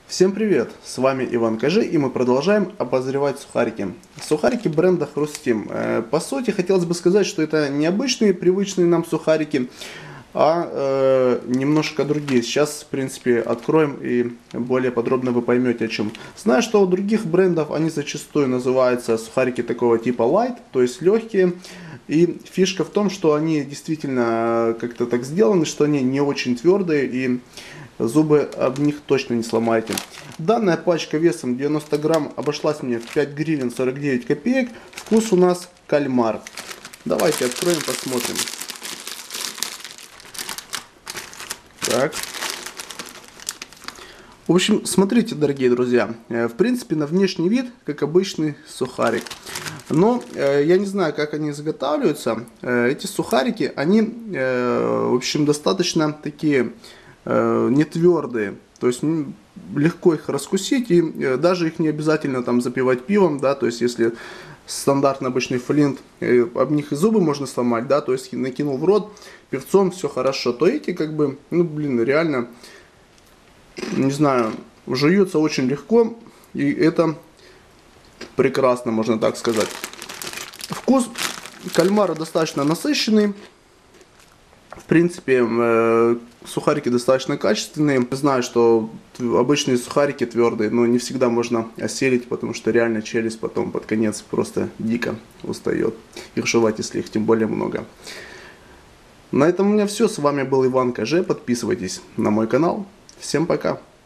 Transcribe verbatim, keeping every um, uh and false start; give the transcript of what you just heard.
Всем привет! С вами Иван Кажи, и мы продолжаем обозревать сухарики. Сухарики бренда Хрустим. По сути, хотелось бы сказать, что это не обычные, привычные нам сухарики, а э, немножко другие. Сейчас, в принципе, откроем и более подробно вы поймете о чем. Знаю, что у других брендов они зачастую называются сухарики такого типа light, то есть легкие. И фишка в том, что они действительно как-то так сделаны, что они не очень твердые и зубы об них точно не сломаете. Данная пачка весом девяносто грамм обошлась мне в пять гривен сорок девять копеек. Вкус у нас кальмар. Давайте откроем, посмотрим. Так. В общем, смотрите, дорогие друзья. В принципе, на внешний вид, как обычный сухарик. Но э, я не знаю, как они изготавливаются. Э, эти сухарики, они, э, в общем, достаточно такие э, не твердые. То есть ну, легко их раскусить, и э, даже их не обязательно там запивать пивом, да, то есть если стандартный обычный флинт, э, об них и зубы можно сломать, да, то есть накинул в рот, пивцом все хорошо, то эти как бы, ну блин, реально, не знаю, жуются очень легко, и это прекрасно, можно так сказать. Вкус кальмара достаточно насыщенный. В принципе, э, сухарики достаточно качественные. Знаю, что обычные сухарики твердые, но не всегда можно осилить, потому что реально челюсть потом под конец просто дико устает их жевать, если их тем более много. На этом у меня все. С вами был Иван Кажи. Подписывайтесь на мой канал. Всем пока.